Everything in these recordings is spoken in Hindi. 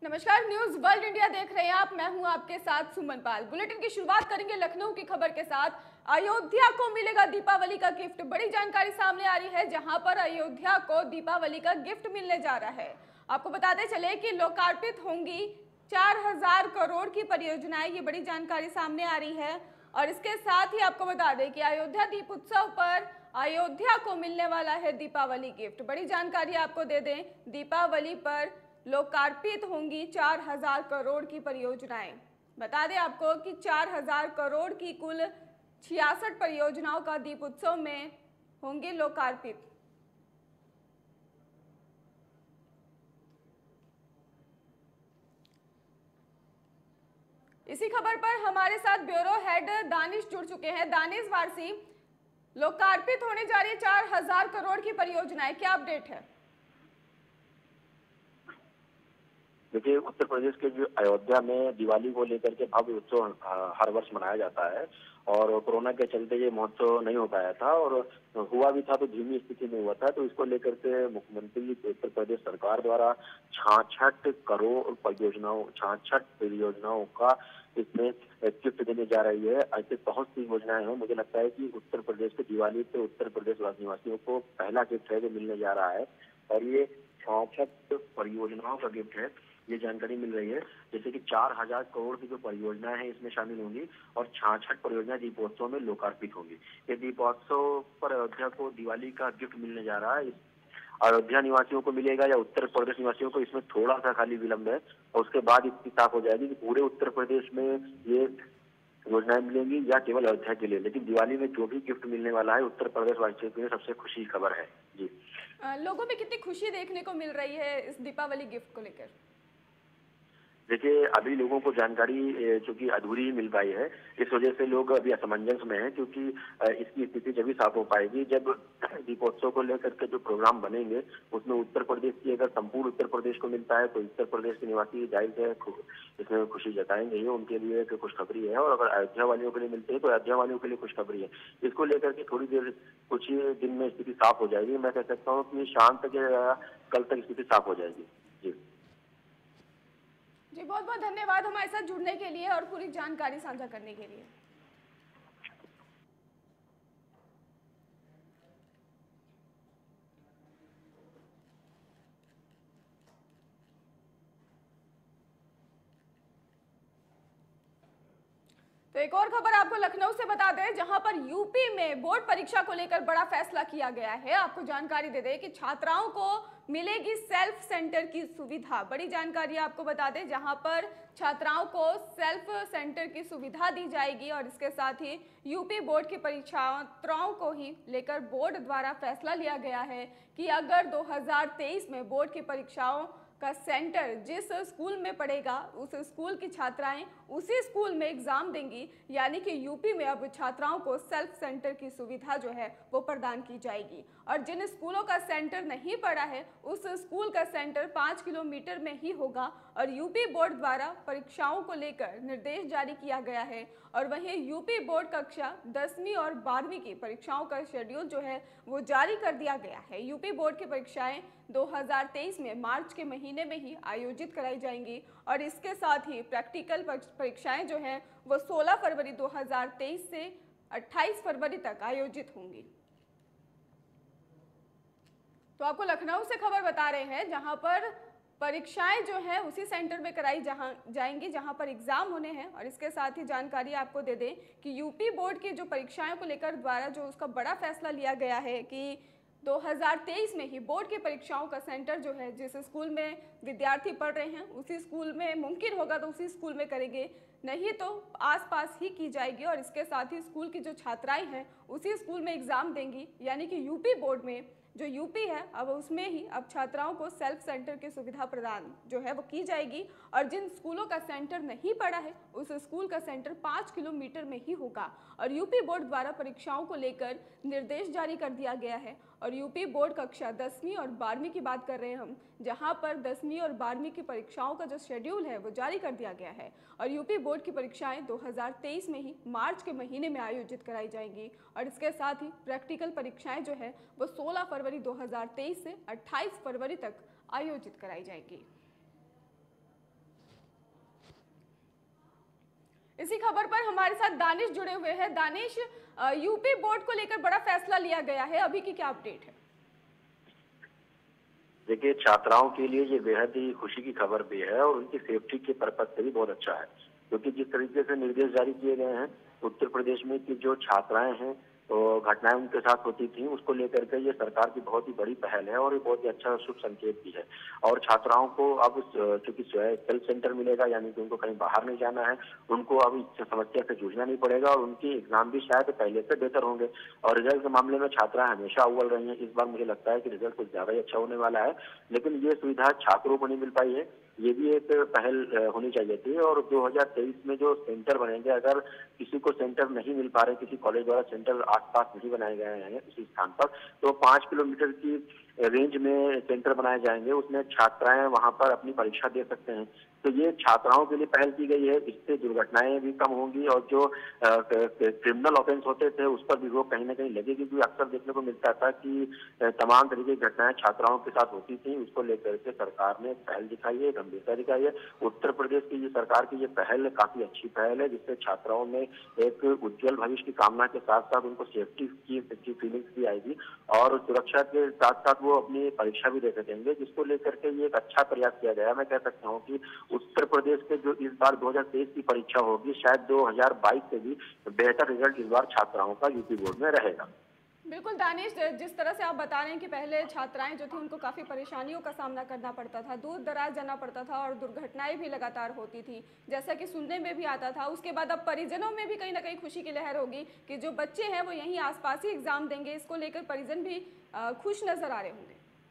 नमस्कार, न्यूज वर्ल्ड इंडिया देख रहे हैं आप। मैं हूं आपके साथ सुमन पाल। बुलेटिन की शुरुआत करेंगे लखनऊ की खबर के साथ। अयोध्या को मिलेगा दीपावली का गिफ्ट। बड़ी जानकारी सामने आ रही है, जहां पर अयोध्या को दीपावली का गिफ्ट मिलने जा रहा है। आपको बताते चले कि लोकार्पित होंगी 4000 करोड़ की परियोजनाएं। ये बड़ी जानकारी सामने आ रही है। और इसके साथ ही आपको बता दें कि अयोध्या दीप उत्सव पर अयोध्या को मिलने वाला है दीपावली गिफ्ट। बड़ी जानकारी आपको दे दें, दीपावली पर लोकार्पित होंगी 4000 करोड़ की परियोजनाएं। बता दें आपको कि 4000 करोड़ की कुल 66 परियोजनाओं का दीप उत्सव में होंगे लोकार्पित। इसी खबर पर हमारे साथ ब्यूरो हेड दानिश जुड़ चुके हैं। दानिश वारसी, लोकार्पित होने जा रही है 4000 करोड़ की परियोजनाएं, क्या अपडेट है? देखिए, उत्तर प्रदेश के जो अयोध्या में दिवाली को लेकर के भव्य उत्सव हर वर्ष मनाया जाता है और कोरोना के चलते ये महोत्सव नहीं हो पाया था और हुआ भी था तो धीमी स्थिति में हुआ था। तो इसको लेकर के मुख्यमंत्री उत्तर प्रदेश सरकार द्वारा 66 करोड़ परियोजनाओं का इसमें गिफ्ट देने जा रही है। ऐसे बहुत सी योजनाएं हैं। मुझे लगता है कि उत्तर प्रदेश के दिवाली पे उत्तर प्रदेश निवासियों को पहला गिफ्ट है जो मिलने जा रहा है और ये 66 परियोजनाओं का गिफ्ट है। ये जानकारी मिल रही है, जैसे कि 4000 करोड़ की जो परियोजनाएं हैं इसमें शामिल होंगी और 66 परियोजनाएं दीपोत्सव में लोकार्पित होंगी। ये दीपोत्सव पर अयोध्या को दिवाली का गिफ्ट मिलने जा रहा है। अयोध्या निवासियों को मिलेगा या उत्तर प्रदेश निवासियों को, इसमें थोड़ा सा खाली विलंब है और उसके बाद इसकी साफ हो जाएगी कि पूरे उत्तर प्रदेश में ये योजनाएं मिलेंगी या केवल अयोध्या के लिए। लेकिन दिवाली में जो भी गिफ्ट मिलने वाला है उत्तर प्रदेश वासियों के लिए सबसे खुशी की खबर है। जी, लोगों में कितनी खुशी देखने को मिल रही है इस दीपावली गिफ्ट को लेकर? देखिए, अभी लोगों को जानकारी चूंकि अधूरी ही मिल पाई है, इस वजह से लोग अभी असमंजस में हैं, क्योंकि इसकी स्थिति जब भी साफ हो पाएगी जब दीपोत्सव को लेकर के जो प्रोग्राम बनेंगे उसमें उत्तर प्रदेश की, अगर संपूर्ण उत्तर प्रदेश को मिलता है तो उत्तर प्रदेश के निवासी जाहिर है इसमें खुशी जताएंगे ही, उनके लिए एक खुशखबरी है। और अगर अयोध्या वालियों के लिए मिलते हैं तो अयोध्या वालियों के लिए खुशखबरी है। इसको लेकर के थोड़ी देर, कुछ ही दिन में स्थिति साफ हो जाएगी। मैं कह सकता हूँ कि शाम तक या कल तक स्थिति साफ हो जाएगी। जी जी, बहुत बहुत धन्यवाद हमारे साथ जुड़ने के लिए और पूरी जानकारी साझा करने के लिए। तो एक और खबर आपको लखनऊ से बता दें, जहां पर यूपी में बोर्ड परीक्षा को लेकर बड़ा फैसला किया गया है। आपको जानकारी दे दें कि छात्राओं को मिलेगी सेल्फ सेंटर की सुविधा। बड़ी जानकारी आपको बता दें, जहां पर छात्राओं को सेल्फ सेंटर की सुविधा दी जाएगी और इसके साथ ही यूपी बोर्ड की परीक्षार्थाओं को ही लेकर बोर्ड द्वारा फैसला लिया गया है कि अगर 2023 में बोर्ड की परीक्षाओं का सेंटर जिस स्कूल में पढ़ेगा उस स्कूल की छात्राएं उसी स्कूल में एग्जाम देंगी, यानी कि यूपी में अब छात्राओं को सेल्फ सेंटर की सुविधा जो है वो प्रदान की जाएगी। और जिन स्कूलों का सेंटर नहीं पड़ा है उस स्कूल का सेंटर 5 किलोमीटर में ही होगा। और यूपी बोर्ड द्वारा परीक्षाओं को लेकर निर्देश जारी किया गया है। और वहीं यूपी बोर्ड कक्षा 10वीं और 12वीं की परीक्षाओं का शेड्यूल जो है वो जारी कर दिया गया है। यूपी बोर्ड की परीक्षाएं 2023 में मार्च के महीने में ही आयोजित कराई जाएंगी और इसके साथ ही प्रैक्टिकल परीक्षाएं जो हैं वो 16 फरवरी 2023 से 28 फरवरी तक आयोजित होंगी। तो आपको लखनऊ से खबर बता रहे हैं, जहां पर परीक्षाएं जो है उसी सेंटर में कराई जाएंगी जहां पर एग्जाम होने हैं। और इसके साथ ही जानकारी आपको दे दें कि यूपी बोर्ड की जो परीक्षाओं को लेकर द्वारा जो उसका बड़ा फैसला लिया गया है कि 2023 में ही बोर्ड की परीक्षाओं का सेंटर जो है जिस स्कूल में विद्यार्थी पढ़ रहे हैं उसी स्कूल में, मुमकिन होगा तो उसी स्कूल में करेंगे, नहीं तो आसपास ही की जाएगी। और इसके साथ ही स्कूल की जो छात्राएं हैं उसी स्कूल में एग्जाम देंगी, यानी कि यूपी बोर्ड में जो यूपी है अब उसमें ही अब छात्राओं को सेल्फ सेंटर की सुविधा प्रदान जो है वो की जाएगी। और जिन स्कूलों का सेंटर नहीं पड़ा है उस स्कूल का सेंटर 5 किलोमीटर में ही होगा। और यूपी बोर्ड द्वारा परीक्षाओं को लेकर निर्देश जारी कर दिया गया है। और यूपी बोर्ड कक्षा 10वीं और 12वीं की बात कर रहे हैं हम, जहां पर 10वीं और 12वीं की परीक्षाओं का जो शेड्यूल है वो जारी कर दिया गया है। और यूपी बोर्ड की परीक्षाएं 2023 में ही मार्च के महीने में आयोजित कराई जाएंगी। और इसके साथ ही प्रैक्टिकल परीक्षाएं जो है वो 16 फरवरी 2023 से 28 फरवरी तक आयोजित कराई जाएगी। इसी खबर पर हमारे साथ दानिश जुड़े हुए हैं। दानिश, यूपी बोर्ड को लेकर बड़ा फैसला लिया गया है, अभी की क्या अपडेट है? देखिए, छात्राओं के लिए ये बेहद ही खुशी की खबर भी है और उनकी सेफ्टी के पर्पज से भी बहुत अच्छा है, क्योंकि जिस तरीके से निर्देश जारी किए गए हैं उत्तर प्रदेश में कि जो छात्राएं हैं तो घटनाएं उनके साथ होती थी, उसको लेकर के ये सरकार की बहुत ही बड़ी पहल है और ये बहुत ही अच्छा शुभ संकेत भी है। और छात्राओं को अब चूंकि सेल्फ सेंटर मिलेगा, यानी कि उनको कहीं बाहर नहीं जाना है, उनको अब इस समस्या से जूझना नहीं पड़ेगा और उनके एग्जाम भी शायद पहले से बेहतर होंगे। और रिजल्ट के मामले में छात्राएं हमेशा अव्वल रही हैं, इस बार मुझे लगता है कि रिजल्ट कुछ ज्यादा ही अच्छा होने वाला है। लेकिन ये सुविधा छात्रों को नहीं मिल पाई है, ये भी एक पहल होनी चाहिए थी। और 2023 में जो सेंटर बनेंगे, अगर किसी को सेंटर नहीं मिल पा रहे, किसी कॉलेज द्वारा सेंटर आसपास नहीं बनाए गए हैं उसी स्थान पर, तो 5 किलोमीटर की रेंज में सेंटर बनाए जाएंगे, उसमें छात्राएं वहां पर अपनी परीक्षा दे सकते हैं। तो ये छात्राओं के लिए पहल की गई है, इससे दुर्घटनाएं भी कम होंगी और जो क्रिमिनल ऑफेंस होते थे उस पर भी रोक कहीं ना कहीं लगेगी, क्योंकि अक्सर देखने को मिलता था कि तमाम तरीके की घटनाएं छात्राओं के साथ होती थी। उसको लेकर के सरकार ने पहल दिखाई है, गंभीरता दिखाई है। उत्तर प्रदेश की ये सरकार की ये पहल काफी अच्छी पहल है, जिससे छात्राओं में एक उज्जवल भविष्य की कामना के साथ साथ उनको सेफ्टी की फीलिंग्स भी आएगी और सुरक्षा के साथ साथ वो अपनी परीक्षा भी दे सकेंगे, जिसको लेकर के ये एक अच्छा प्रयास किया गया है। मैं कह सकता हूँ कि उत्तर प्रदेश के जो इस बार 2023 की परीक्षा होगी, शायद 2022 से भी बेहतर रिजल्ट इस बार छात्राओं का यूपी बोर्ड में रहेगा। बिल्कुल दानिश, जिस तरह से आप बता रहे हैं कि पहले छात्राएं जो थी उनको काफ़ी परेशानियों का सामना करना पड़ता था, दूर दराज जाना पड़ता था और दुर्घटनाएं भी लगातार होती थी, जैसा कि सुनने में भी आता था। उसके बाद अब परिजनों में भी कहीं ना कहीं खुशी की लहर होगी कि जो बच्चे हैं वो यहीं आसपास ही एग्जाम देंगे। इसको लेकर परिजन भी खुश नजर आ रहे होंगे।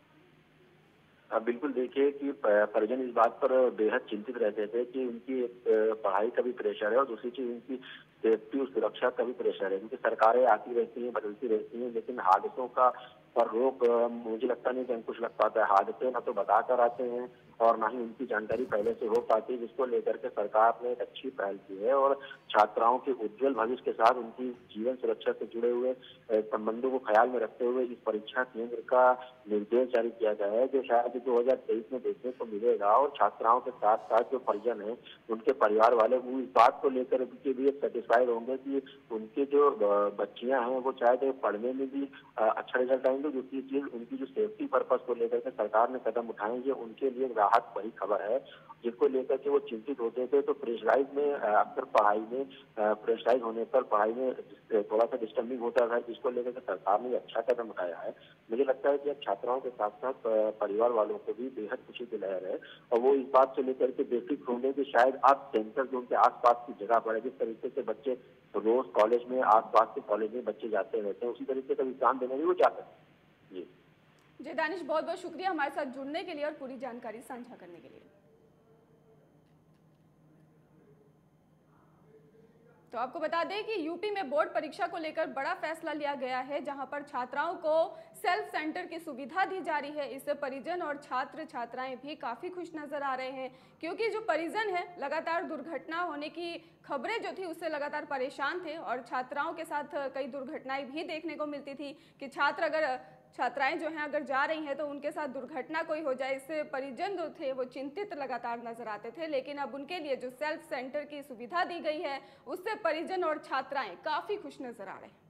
बिल्कुल, देखिए कि परिजन इस बात पर बेहद चिंतित रहते थे कि उनकी पढ़ाई का भी प्रेशर है और दूसरी चीज उनकी सेफ्टी और सुरक्षा का भी प्रेशर है, क्योंकि सरकारें आती रहती हैं, बदलती रहती हैं, लेकिन हादसों का पर रोक मुझे लगता नहीं कि अंकुश लग पाता है। हादसे न तो बताकर आते हैं और ना ही उनकी जानकारी पहले से हो पाती है, जिसको लेकर के सरकार ने एक अच्छी पहल की है और छात्राओं के उज्जवल भविष्य के साथ उनकी जीवन सुरक्षा से जुड़े हुए संबंधों को ख्याल में रखते हुए इस परीक्षा केंद्र का निर्देश जारी किया गया है, जो शायद 2023 में देखने को मिलेगा। और छात्राओं के साथ साथ जो परिजन है, उनके परिवार वाले, वो इस बात को लेकर के भी सेटिस्फाइड होंगे कि उनके जो बच्चियां हैं वो शायद पढ़ने में भी अच्छा रिजल्ट आएंगे। दूसरी चीज, उनकी जो सेफ्टी पर्पज को लेकर के सरकार ने कदम उठाए, ये उनके लिए राहत भरी खबर है, जिसको लेकर के वो चिंतित होते थे। तो प्रेशराइज में अक्सर पढ़ाई में प्रेशराइज होने पर पढ़ाई में थोड़ा सा डिस्टर्बिंग होता था, जिसको लेकर के सरकार ने अच्छा कदम उठाया है। मुझे लगता है कि अब छात्राओं के साथ साथ परिवार वालों को भी बेहद खुशी की लहर है और वो इस बात से लेकर के बेफिक्र होंगे कि शायद अब सेंटर जो उनके आसपास की जगह पर है, जिस तरीके से बच्चे रोज कॉलेज में, आसपास के कॉलेज में बच्चे जाते रहते हैं, उसी तरीके का एग्जाम देने भी वो जाते हैं। जी दानिश, बहुत बहुत शुक्रिया हमारे साथ जुड़ने के लिए और पूरी जानकारी साझा करने के लिए। तो आपको बता दें कि यूपी में बोर्ड परीक्षा को लेकर बड़ा फैसला लिया गया है, जहां पर छात्राओं को सेल्फ सेंटर की सुविधा दी जा रही है। इससे परिजन और छात्र छात्राएं भी काफी खुश नजर आ रहे हैं, क्योंकि जो परिजन है लगातार दुर्घटना होने की खबरें जो थी उससे लगातार परेशान थे और छात्राओं के साथ कई दुर्घटनाएं भी देखने को मिलती थी कि छात्राएं जो हैं अगर जा रही हैं तो उनके साथ दुर्घटना कोई हो जाए, इससे परिजन जो थे वो चिंतित लगातार नजर आते थे। लेकिन अब उनके लिए जो सेल्फ सेंटर की सुविधा दी गई है उससे परिजन और छात्राएं काफी खुश नजर आ रहे हैं।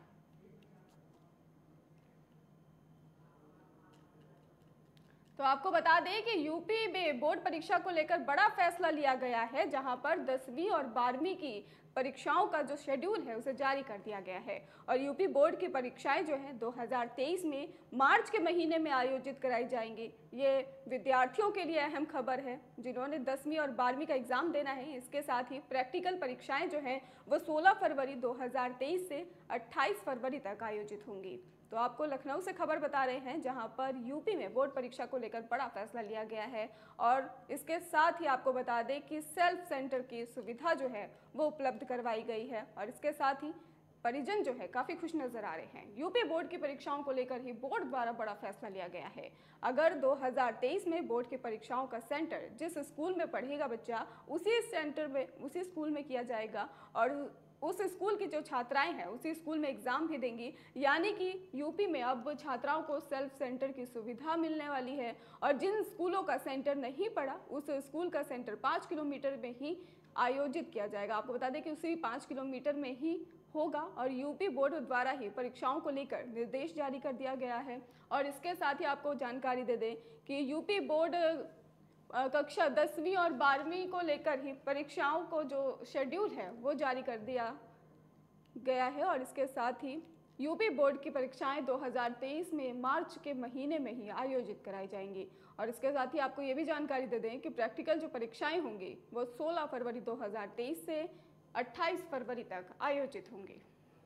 तो आपको बता दें कि यूपी में बोर्ड परीक्षा को लेकर बड़ा फैसला लिया गया है, जहां पर 10वीं और 12वीं की परीक्षाओं का जो शेड्यूल है उसे जारी कर दिया गया है। और यूपी बोर्ड की परीक्षाएं जो हैं 2023 में मार्च के महीने में आयोजित कराई जाएंगी। ये विद्यार्थियों के लिए अहम खबर है जिन्होंने 10वीं और 12वीं का एग्जाम देना है। इसके साथ ही प्रैक्टिकल परीक्षाएं जो हैं वो 16 फरवरी 2023 से 28 फरवरी तक आयोजित होंगी। तो आपको लखनऊ से खबर बता रहे हैं, जहां पर यूपी में बोर्ड परीक्षा को लेकर बड़ा फैसला लिया गया है। और इसके साथ ही आपको बता दें कि सेल्फ सेंटर की सुविधा जो है वो उपलब्ध करवाई गई है और इसके साथ ही परिजन जो है काफी खुश नजर आ रहे हैं। यूपी बोर्ड की परीक्षाओं को लेकर ही बोर्ड द्वारा बड़ा फैसला लिया गया है। अगर 2023 में बोर्ड की परीक्षाओं का सेंटर जिस स्कूल में पढ़ेगा बच्चा उसी स्कूल में किया जाएगा और उस स्कूल की जो छात्राएं हैं उसी स्कूल में एग्जाम भी देंगी। यानी कि यूपी में अब छात्राओं को सेल्फ सेंटर की सुविधा मिलने वाली है और जिन स्कूलों का सेंटर नहीं पड़ा उस स्कूल का सेंटर 5 किलोमीटर में ही आयोजित किया जाएगा। आपको बता दें कि उसी 5 किलोमीटर में ही होगा और यूपी बोर्ड द्वारा ही परीक्षाओं को लेकर निर्देश जारी कर दिया गया है। और इसके साथ ही आपको जानकारी दे दें कि यूपी बोर्ड कक्षा 10वीं और 12वीं को लेकर ही परीक्षाओं को जो शेड्यूल है वो जारी कर दिया गया है। और इसके साथ ही यूपी बोर्ड की परीक्षाएं 2023 में मार्च के महीने में ही आयोजित कराई जाएंगी। और इसके साथ ही आपको ये भी जानकारी दे दें कि प्रैक्टिकल जो परीक्षाएं होंगी वो 16 फरवरी 2023 से 28 फरवरी तक आयोजित होंगी।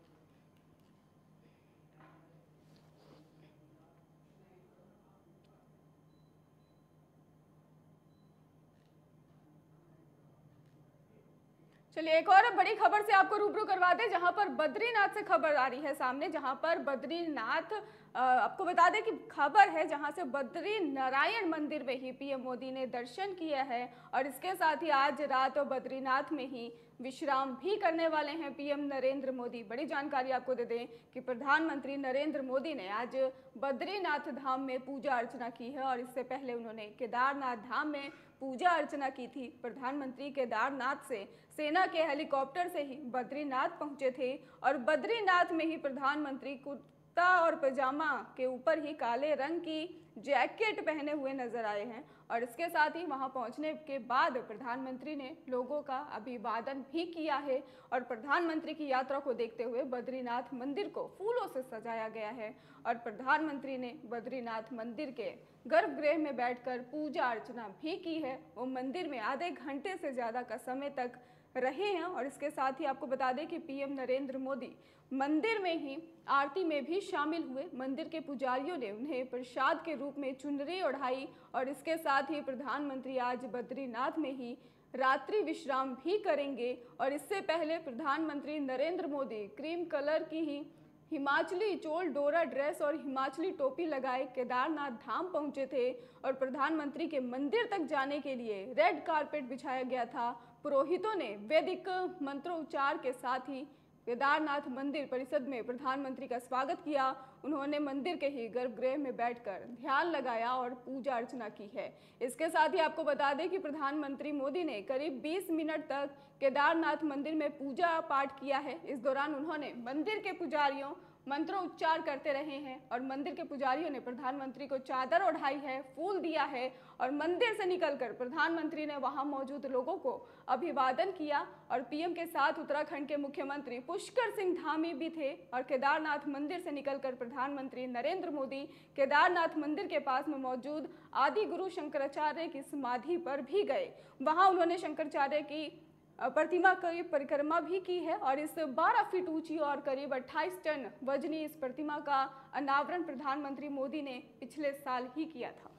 चलिए एक और बड़ी खबर से आपको रूबरू करवा दें, जहां पर बद्रीनाथ से खबर आ रही है सामने, जहां पर बद्रीनाथ आपको बता दें कि खबर है जहां से बद्री नारायण मंदिर में ही पीएम मोदी ने दर्शन किया है। और इसके साथ ही आज रात बद्रीनाथ में ही विश्राम भी करने वाले हैं पीएम नरेंद्र मोदी। बड़ी जानकारी आपको दे दें कि प्रधानमंत्री नरेंद्र मोदी ने आज बद्रीनाथ धाम में पूजा अर्चना की है और इससे पहले उन्होंने केदारनाथ धाम में पूजा अर्चना की थी। प्रधानमंत्री केदारनाथ से सेना के हेलीकॉप्टर से ही बद्रीनाथ पहुंचे थे और बद्रीनाथ में ही प्रधानमंत्री कुर्ता और पजामा के ऊपर ही काले रंग की जैकेट पहने हुए नजर आए हैं। और इसके साथ ही वहां पहुंचने के बाद प्रधानमंत्री ने लोगों का अभिवादन भी किया है। और प्रधानमंत्री की यात्रा को देखते हुए बद्रीनाथ मंदिर को फूलों से सजाया गया है। और प्रधानमंत्री ने बद्रीनाथ मंदिर के गर्भगृह में बैठकर पूजा अर्चना भी की है। वो मंदिर में आधे घंटे से ज़्यादा का समय तक रहे हैं। और इसके साथ ही आपको बता दें कि पीएम नरेंद्र मोदी मंदिर में ही आरती में भी शामिल हुए। मंदिर के पुजारियों ने उन्हें प्रसाद के रूप में चुनरी ओढ़ाई। और इसके साथ ही प्रधानमंत्री आज बद्रीनाथ में ही रात्रि विश्राम भी करेंगे। और इससे पहले प्रधानमंत्री नरेंद्र मोदी क्रीम कलर की ही हिमाचली चोल डोरा ड्रेस और हिमाचली टोपी लगाए केदारनाथ धाम पहुंचे थे। और प्रधानमंत्री के मंदिर तक जाने के लिए रेड कारपेट बिछाया गया था। पुरोहितों ने वैदिक मंत्रोच्चार के साथ ही केदारनाथ मंदिर परिसर में प्रधानमंत्री का स्वागत किया। उन्होंने मंदिर के ही गर्भगृह में बैठकर ध्यान लगाया और पूजा अर्चना की है। इसके साथ ही आपको बता दें कि प्रधानमंत्री मोदी ने करीब 20 मिनट तक केदारनाथ मंदिर में पूजा पाठ किया है। इस दौरान उन्होंने मंदिर के पुजारियों मंत्रोच्चार करते रहे हैं और मंदिर के पुजारियों ने प्रधानमंत्री को चादर ओढ़ाई है, फूल दिया है। और मंदिर से निकलकर प्रधानमंत्री ने वहां मौजूद लोगों को अभिवादन किया। और पीएम के साथ उत्तराखंड के मुख्यमंत्री पुष्कर सिंह धामी भी थे। और केदारनाथ मंदिर से निकलकर प्रधानमंत्री नरेंद्र मोदी केदारनाथ मंदिर के पास में मौजूद आदि गुरु शंकराचार्य की समाधि पर भी गए। वहां उन्होंने शंकराचार्य की प्रतिमा की परिक्रमा भी की है। और इस 12 फीट ऊंची और करीब 28 टन वजनी इस प्रतिमा का अनावरण प्रधानमंत्री मोदी ने पिछले साल ही किया था।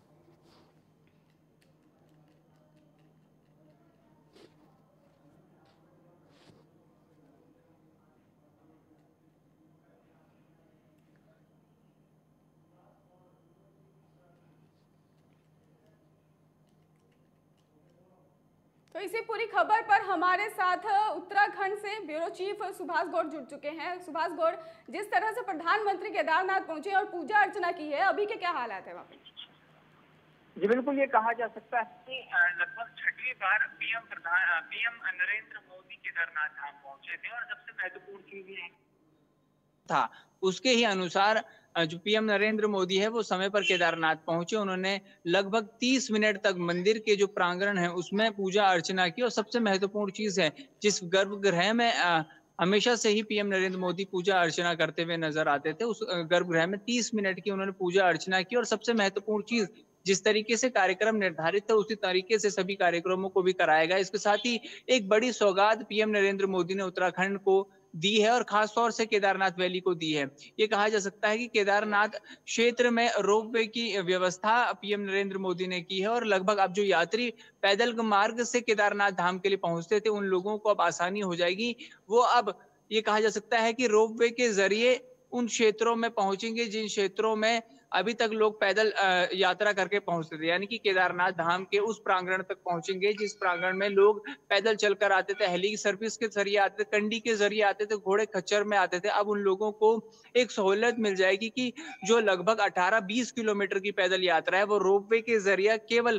तो इसी पूरी खबर पर हमारे साथ उत्तराखंड से ब्यूरो चीफ सुभाष गौड़ जुड़ चुके हैं। सुभाष गौड़, जिस तरह से प्रधानमंत्री केदारनाथ पहुंचे और पूजा अर्चना की है, अभी के क्या हालात है वहाँ पे? जी बिल्कुल, ये कहा जा सकता है कि लगभग 6वीं बार पीएम नरेंद्र मोदी केदारनाथ धाम पहुंचे थे। और सबसे महत्वपूर्ण चीज ये था उसके ही अनुसार जो पीएम नरेंद्र मोदी है वो समय पर केदारनाथ पहुंचे। उन्होंने लगभग 30 मिनट तक मंदिर के जो प्रांगण है उसमें पूजा अर्चना की। और सबसे महत्वपूर्ण चीज है, जिस गर्भगृह में हमेशा से ही पीएम नरेंद्र मोदी पूजा अर्चना करते हुए नजर आते थे, उस गर्भगृह में 30 मिनट की उन्होंने पूजा अर्चना की। और सबसे महत्वपूर्ण चीज, जिस तरीके से कार्यक्रम निर्धारित था उसी तरीके से सभी कार्यक्रमों को भी कराया गया। इसके साथ ही एक बड़ी सौगात पीएम नरेंद्र मोदी ने उत्तराखंड को दी है और खासतौर से केदारनाथ वैली को दी है। ये कहा जा सकता है कि केदारनाथ क्षेत्र में रोपवे की व्यवस्था पीएम नरेंद्र मोदी ने की है। और लगभग अब जो यात्री पैदल मार्ग से केदारनाथ धाम के लिए पहुंचते थे उन लोगों को अब आसानी हो जाएगी। वो अब ये कहा जा सकता है कि रोपवे के जरिए उन क्षेत्रों में पहुंचेंगे जिन क्षेत्रों में अभी तक लोग पैदल यात्रा करके पहुंचते थे, यानी कि केदारनाथ धाम के उस प्रांगण तक पहुंचेंगे जिस प्रांगण में लोग पैदल चलकर आते थे, हेली सर्विस के जरिए आते थे, कंडी के जरिए आते थे, घोड़े खच्चर में आते थे। अब उन लोगों को एक सहूलियत मिल जाएगी कि जो लगभग 18-20 किलोमीटर की पैदल यात्रा है वो रोपवे के जरिए केवल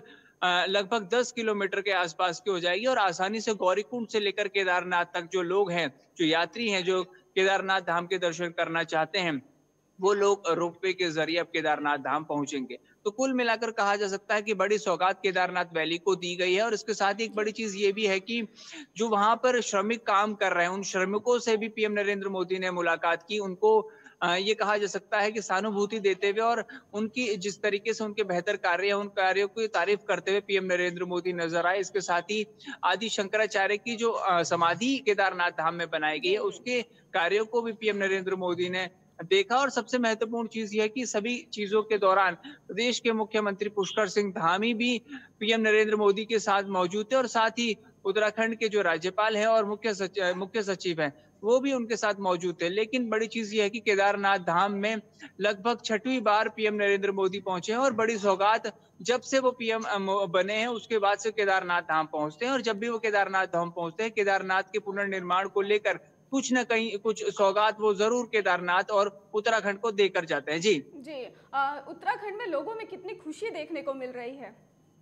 लगभग 10 किलोमीटर के आसपास की हो जाएगी और आसानी से गौरीकुंड से लेकर केदारनाथ तक जो लोग हैं, जो यात्री हैं, जो केदारनाथ धाम के दर्शन करना चाहते हैं, वो लोग रोपवे के जरिए अब केदारनाथ धाम पहुंचेंगे। तो कुल मिलाकर कहा जा सकता है कि बड़ी सौगात केदारनाथ वैली को दी गई है और इसके साथ ही एक बड़ी चीज ये भी है कि जो वहां पर श्रमिक काम कर रहे हैं, उन श्रमिकों से भी पीएम नरेंद्र मोदी ने मुलाकात की। उनको ये कहा जा सकता है कि सहानुभूति देते हुए और उनकी जिस तरीके से उनके बेहतर कार्य है, उन कार्यों की तारीफ करते हुए पीएम नरेंद्र मोदी नजर आए। इसके साथ ही आदि शंकराचार्य की जो समाधि केदारनाथ धाम में बनाई गई है, उसके कार्यों को भी पीएम नरेंद्र मोदी ने देखा। और सबसे महत्वपूर्ण चीज यह है कि सभी चीजों के दौरान प्रदेश के मुख्यमंत्री पुष्कर सिंह धामी भी पीएम नरेंद्र मोदी के साथ मौजूद थे और साथ ही उत्तराखंड के जो राज्यपाल हैं और मुख्य सचिव हैं, वो भी उनके साथ मौजूद थे। लेकिन बड़ी चीज ये है कि केदारनाथ धाम में लगभग 6वीं बार पीएम नरेंद्र मोदी पहुंचे हैं और बड़ी सौगात जब से वो पीएम बने हैं उसके बाद से केदारनाथ धाम पहुंचते हैं और जब भी वो केदारनाथ धाम पहुंचते हैं, केदारनाथ के पुनर्निर्माण को लेकर कुछ न कहीं कुछ सौगात वो जरूर केदारनाथ और उत्तराखंड को देकर जाते हैं। जी जी, उत्तराखंड में लोगों में कितनी खुशी देखने को मिल रही है?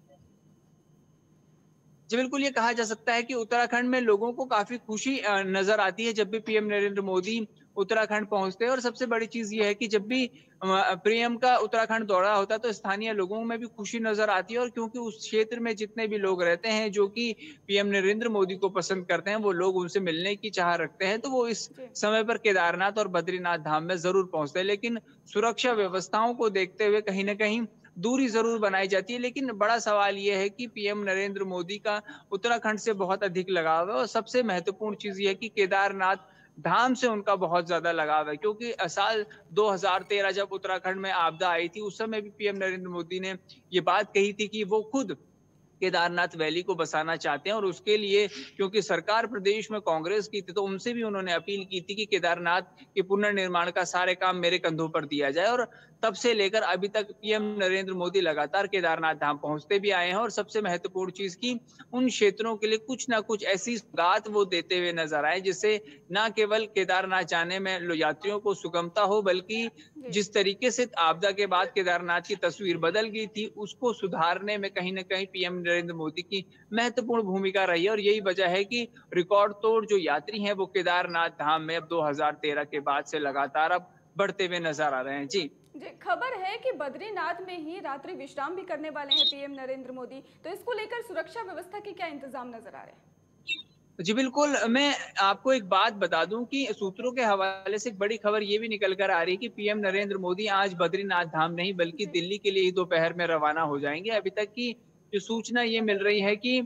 जी बिल्कुल, ये कहा जा सकता है कि उत्तराखंड में लोगों को काफी खुशी नजर आती है जब भी पीएम नरेंद्र मोदी उत्तराखंड पहुंचते हैं। और सबसे बड़ी चीज ये है कि जब भी पीएम का उत्तराखंड दौरा होता है तो स्थानीय लोगों में भी खुशी नजर आती है और क्योंकि उस क्षेत्र में जितने भी लोग रहते हैं जो कि पीएम नरेंद्र मोदी को पसंद करते हैं, वो लोग उनसे मिलने की चाह रखते हैं, तो वो इस समय पर केदारनाथ और बद्रीनाथ धाम में जरूर पहुंचते हैं। लेकिन सुरक्षा व्यवस्थाओं को देखते हुए कहीं ना कहीं दूरी जरूर बनाई जाती है। लेकिन बड़ा सवाल यह है कि पीएम नरेंद्र मोदी का उत्तराखंड से बहुत अधिक लगाव है और सबसे महत्वपूर्ण चीज ये है कि केदारनाथ धाम से उनका बहुत ज्यादा लगाव है, क्योंकि साल 2013 जब उत्तराखंड में आपदा आई थी, उस समय भी पीएम नरेंद्र मोदी ने ये बात कही थी कि वो खुद केदारनाथ वैली को बसाना चाहते हैं और उसके लिए क्योंकि सरकार प्रदेश में कांग्रेस की थी, तो उनसे भी उन्होंने अपील की थी कि केदारनाथ के पुनर्निर्माण का सारे काम मेरे कंधों पर दिया जाए। और तब से लेकर अभी तक पीएम नरेंद्र मोदी लगातार केदारनाथ धाम पहुंचते भी आए हैं और सबसे महत्वपूर्ण चीज की उन क्षेत्रों के लिए कुछ ना कुछ ऐसी सौगात वो देते हुए नजर आए जिससे न केवल केदारनाथ जाने में यात्रियों को सुगमता हो, बल्कि जिस तरीके से आपदा के बाद केदारनाथ की तस्वीर बदल गई थी, उसको सुधारने में कहीं ना कहीं पीएम नरेंद्र मोदी की महत्वपूर्ण भूमिका रही है। और यही वजह है कि रिकॉर्ड तोड़ जो यात्री हैं वो केदारनाथ धाम में अब 2013 के बाद से लगातार अब बढ़ते हुए नजर आ रहे हैं। जी खबर है कि बद्रीनाथ में ही रात्रि विश्राम भी करने वाले हैं पीएम नरेंद्र मोदी, तो इसको लेकर सुरक्षा व्यवस्था के क्या इंतजाम नजर आ रहे हैं? जी बिल्कुल, मैं आपको एक बात बता दूं कि सूत्रों के हवाले से एक बड़ी खबर ये भी निकल कर आ रही है कि पीएम नरेंद्र मोदी आज बद्रीनाथ धाम नहीं बल्कि दिल्ली के लिए ही दोपहर में रवाना हो जाएंगे। अभी तक की जो सूचना ये मिल रही है कि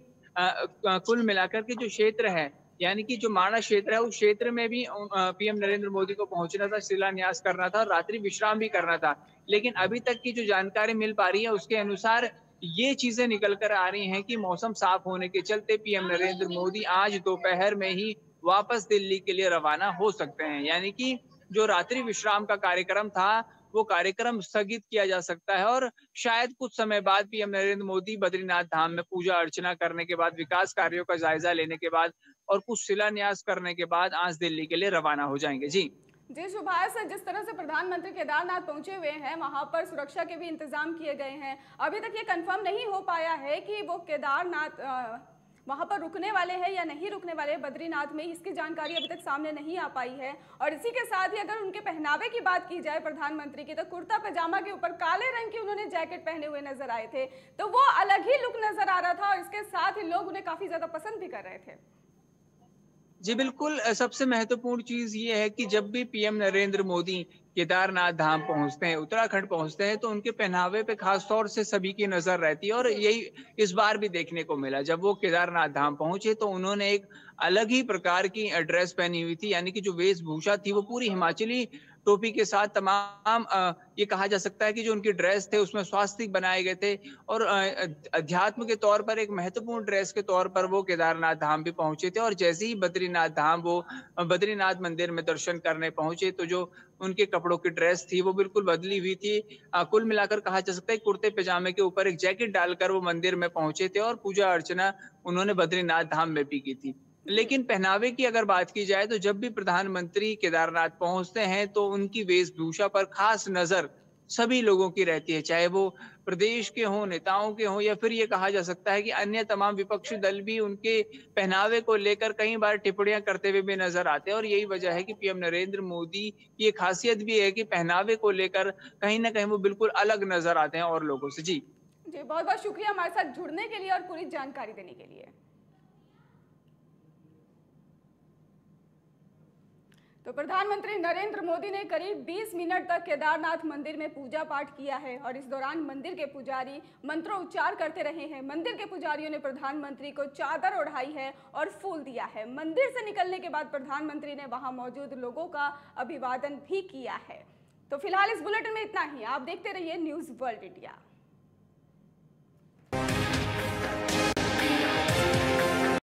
कुल मिलाकर के जो क्षेत्र है, यानी कि जो माणा क्षेत्र है, उस क्षेत्र में भी पीएम नरेंद्र मोदी को पहुंचना था, शिलान्यास करना था, रात्रि विश्राम भी करना था। लेकिन अभी तक की जो जानकारी मिल पा रही है उसके अनुसार ये चीजें निकल कर आ रही हैं कि मौसम साफ होने के चलते पीएम नरेंद्र मोदी आज दोपहर में ही वापस दिल्ली के लिए रवाना हो सकते हैं। यानी कि जो रात्रि विश्राम का कार्यक्रम था वो कार्यक्रम स्थगित किया जा सकता है और शायद कुछ समय बाद पीएम नरेंद्र मोदी बद्रीनाथ धाम में पूजा अर्चना करने के बाद, विकास कार्यों का जायजा लेने के बाद और कुछ शिलान्यास करने के बाद आज दिल्ली के लिए रवाना हो जाएंगे। जी सुभाष, जिस तरह से प्रधानमंत्री केदारनाथ पहुंचे हुए हैं, वहां पर सुरक्षा के भी इंतजाम किए गए हैं। अभी तक ये कंफर्म नहीं हो पाया है कि वो केदारनाथ वहां पर रुकने वाले हैं या नहीं रुकने वाले बद्रीनाथ में, इसकी जानकारी अभी तक सामने नहीं आ पाई है। और इसी के साथ ही अगर उनके पहनावे की बात की जाए प्रधानमंत्री की, तो कुर्ता पजामा के ऊपर काले रंग की उन्होंने जैकेट पहने हुए नजर आए थे, तो वो अलग ही लुक नजर आ रहा था और इसके साथ ही लोग उन्हें काफी ज्यादा पसंद भी कर रहे थे। जी बिल्कुल, सबसे महत्वपूर्ण चीज ये है कि जब भी पीएम नरेंद्र मोदी केदारनाथ धाम पहुंचते हैं, उत्तराखंड पहुंचते हैं, तो उनके पहनावे पे खास तौर से सभी की नजर रहती है। और यही इस बार भी देखने को मिला, जब वो केदारनाथ धाम पहुंचे तो उन्होंने एक अलग ही प्रकार की ड्रेस पहनी हुई थी, यानी कि जो वेशभूषा थी वो पूरी हिमाचली टोपी के साथ तमाम ये कहा जा सकता है कि जो उनकी ड्रेस थे उसमें स्वास्तिक बनाए गए थे और अध्यात्म के तौर पर एक महत्वपूर्ण ड्रेस के तौर पर वो केदारनाथ धाम भी पहुंचे थे। और जैसे ही बद्रीनाथ धाम वो बद्रीनाथ मंदिर में दर्शन करने पहुंचे तो जो उनके कपड़ों की ड्रेस थी वो बिल्कुल बदली हुई थी। कुल मिलाकर कहा जा सकता है कुर्ते पजामे के ऊपर एक जैकेट डालकर वो मंदिर में पहुंचे थे और पूजा अर्चना उन्होंने बद्रीनाथ धाम में भी की थी। लेकिन पहनावे की अगर बात की जाए तो जब भी प्रधानमंत्री केदारनाथ पहुंचते हैं तो उनकी वेशभूषा पर खास नजर सभी लोगों की रहती है, चाहे वो प्रदेश के हों, नेताओं के हों, या फिर ये कहा जा सकता है कि अन्य तमाम विपक्षी दल भी उनके पहनावे को लेकर कई बार टिप्पणियां करते हुए भी नजर आते हैं। और यही वजह है कि पीएम नरेंद्र मोदी की ये खासियत भी है कि पहनावे को लेकर कहीं ना कहीं वो बिल्कुल अलग नजर आते हैं और लोगों से। जी जी, बहुत बहुत शुक्रिया हमारे साथ जुड़ने के लिए और पूरी जानकारी देने के लिए। तो प्रधानमंत्री नरेंद्र मोदी ने करीब 20 मिनट तक केदारनाथ मंदिर में पूजा पाठ किया है और इस दौरान मंदिर के पुजारी मंत्रोच्चार करते रहे हैं। मंदिर के पुजारियों ने प्रधानमंत्री को चादर ओढ़ाई है और फूल दिया है। मंदिर से निकलने के बाद प्रधानमंत्री ने वहां मौजूद लोगों का अभिवादन भी किया है। तो फिलहाल इस बुलेटिन में इतना ही। आप देखते रहिए न्यूज़ वर्ल्ड इंडिया।